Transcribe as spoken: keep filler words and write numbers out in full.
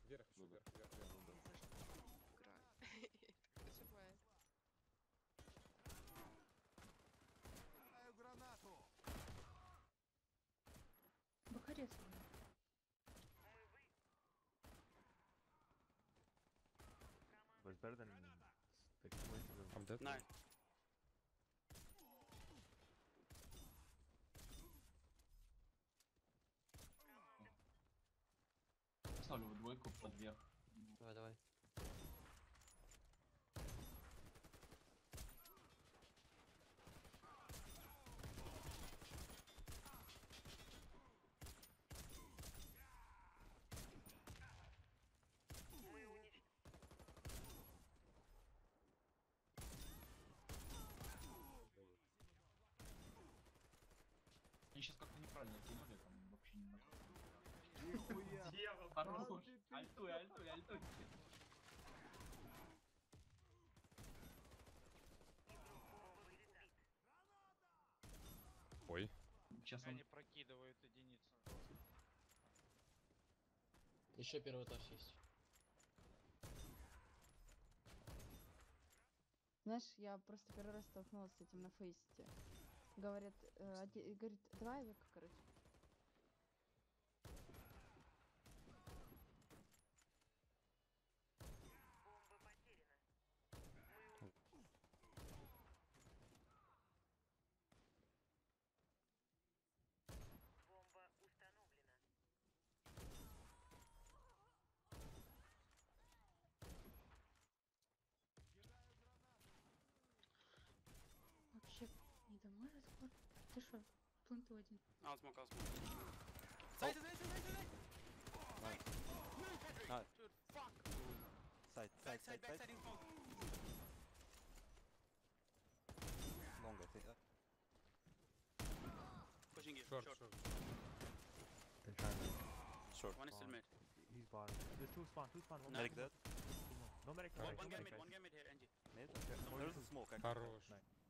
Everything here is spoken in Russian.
Вверх еще, вверх, вверх, вверх. Игра. Так называет. Гранату! Бахарец. Was better than the coincidence. I'm dead. Nice. Ставлю в двойку под верх. Давай, давай. Они сейчас как-то неправильно кинули, там вообще не надо. Нихуя! Дьявол, хорош! Альтуй, альтуй, альтуй. Ой. Сейчас Они он... прокидывают единицу. Еще первый этаж есть. Знаешь, я просто первый раз столкнулась с этим на фейсте. Говорят, э, оде- говорит, давай века, короче. Бомба установлена. Вообще, не домой разговор. Ты шо, пленту один. I'll smoke, I'll smoke. Сзади, сзади, сзади, сзади! Nice. Dude, fuck! Side, side, Backside, side, backside side. in smoke. Long, I think. Pushing you, Short, short. short. They're trying to Short. One is still spawn. mid. He's bottom. There's two spawn, two spawn. One Medic medic. dead. No medic. One, Nice, one no guy medic, mid, guys. one guy mid here, Angie. Mid? Okay. There is a smoke, I can. Хорош. Nice.